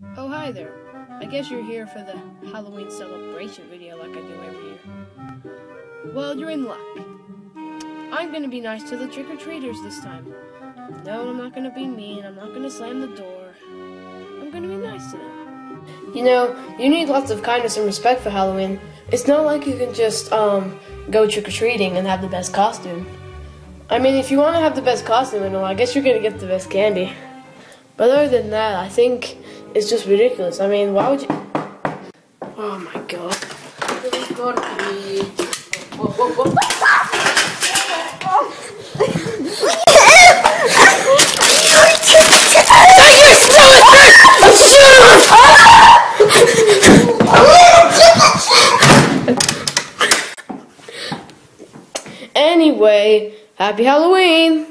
Oh, hi there. I guess you're here for the Halloween celebration video like I do every year. Well, you're in luck. I'm gonna be nice to the trick-or-treaters this time. No, I'm not gonna be mean. I'm not gonna slam the door. I'm gonna be nice to them. You know, you need lots of kindness and respect for Halloween. It's not like you can just, go trick-or-treating and have the best costume. I mean, if you want to have the best costume and all, I guess you're gonna get the best candy. But other than that, I think it's just ridiculous. I mean, why would you... Oh my god. Anyway, happy Halloween!